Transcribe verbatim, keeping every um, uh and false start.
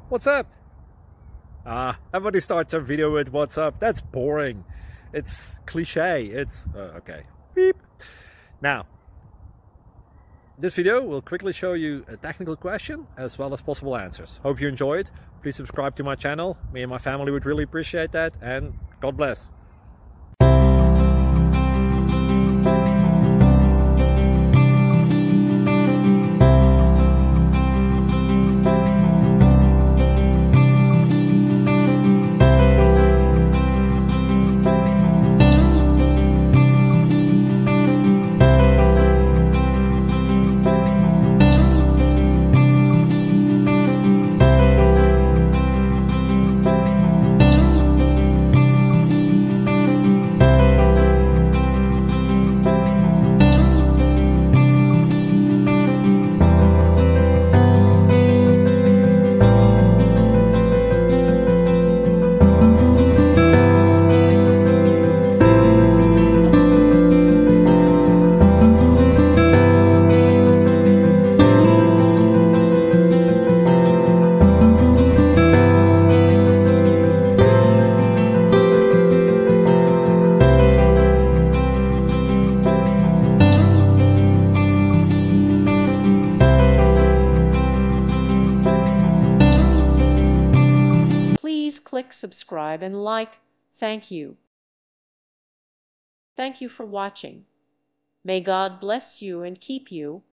What's up? Ah, everybody starts a video with what's up. That's boring. It's cliche. It's uh, okay. Beep. Now, this video will quickly show you a technical question as well as possible answers. Hope you enjoy it. Please subscribe to my channel. Me and my family would really appreciate that, and God bless. Please click subscribe and like. Thank you. Thank you for watching. May God bless you and keep you.